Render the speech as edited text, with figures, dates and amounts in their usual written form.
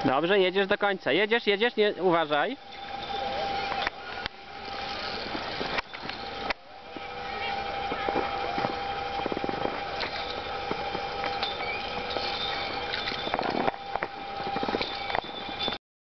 Dobrze, jedziesz do końca. Jedziesz, jedziesz, nie, uważaj.